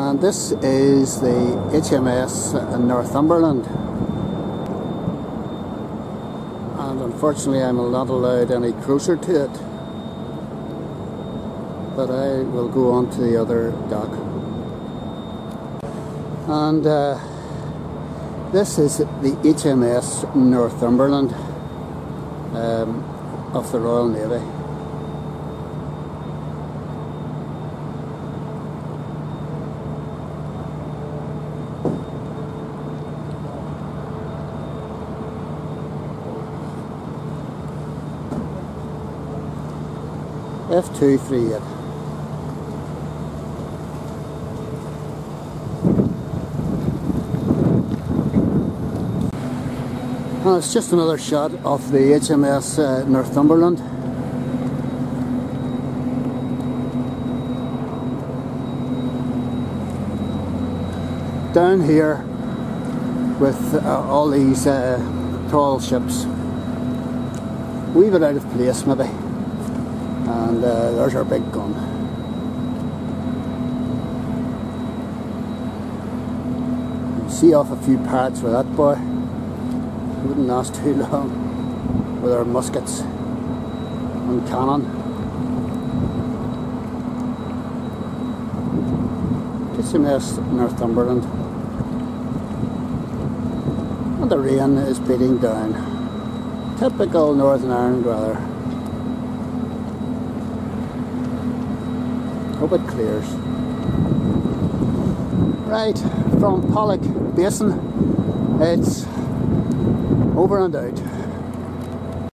And this is the HMS Northumberland, and unfortunately I'm not allowed any closer to it, but I will go on to the other dock. And this is the HMS Northumberland of the Royal Navy. F238. And it's just another shot of the HMS Northumberland. Down here with all these tall ships. A wee bit out of place maybe. And there's our big gun. You see off a few parts with that boy. Wouldn't last too long with our muskets and cannon. HMS Northumberland. And the rain is beating down. Typical Northern Ireland weather. Hope it clears. Right, from Pollock Basin, it's over and out.